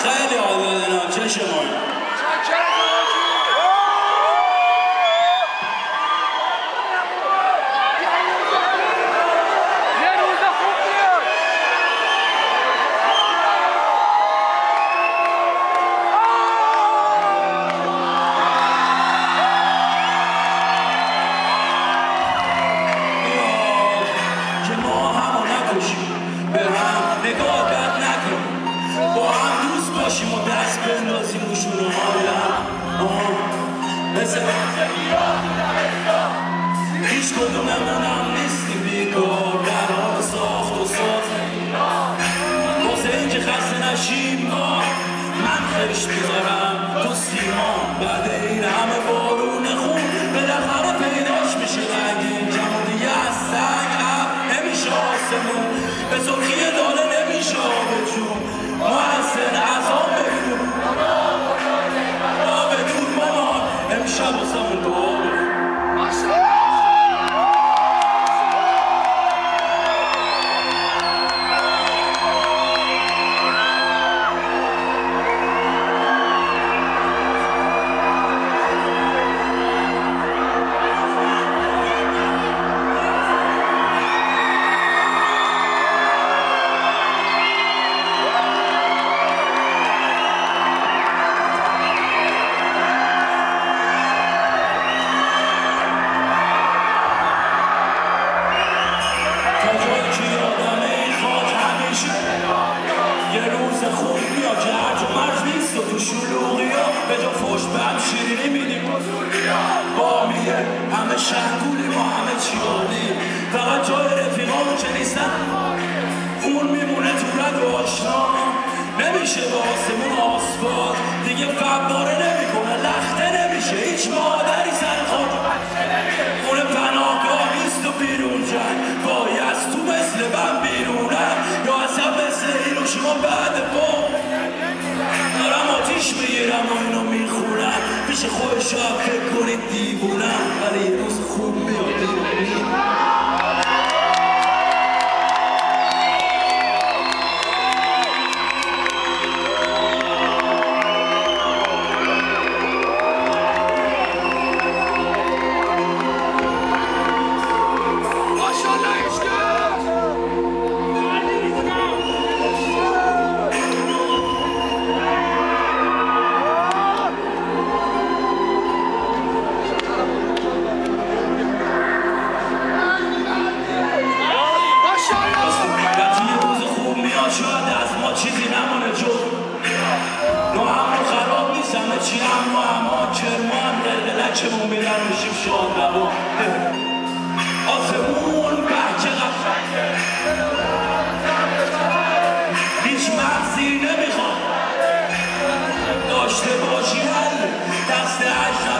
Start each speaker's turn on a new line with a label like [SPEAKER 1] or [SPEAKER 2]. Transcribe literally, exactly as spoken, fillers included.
[SPEAKER 1] خیلی حال دادن چه شما نگاه بد نکن با هم دوست باشیم و دست بندازیم و شروع آدم مثل هیچ کدوممون هم نیستیم بیکار در حال ساخت و ساز واسه اینکه خسته نشیم من خشت میذارم تو سیما بعد این همه بارون خون بالاخره پیداش میشه رنگین کم و دیگه از سنگ اب نمیشه آسمون به سرخی داله نمیشه آبجون محسن عذاب بگیرون آب دور مامان امشب واسمون دعا بگیر یه روز خوب میاد که هرج و مرج نیست و تو شلوغی ها به جا فوش به هم شیرینی میدیم با میگه همه شنگولی ما همه چیانی فقط جای رفیقامون که نیستن خون میمونه تو رد و آشنا نمیشه به آسمون آسفالت دیگه فباره نمیکنه لخته نمیشه هیچ مادری سر خود خونه پناهگاه نیست و بیرون جنگ وای از تو مثل من بیرونم یا اصلا مثل اینو شما بعد با دارم آتیش میگیرم و اینو میخونم پیش خودش هم فکر کنید دیوونم ولی یه روز خوب میاد شاید از ما چیزی نمونه جز نو همون خراب نیست همه چی هم و اما کرما هم دلدلکمون میرن میشیم شاد نبا آسمون بچه قفنگه هیچ مغزی نمیخواد داشته باشی حل دست عجب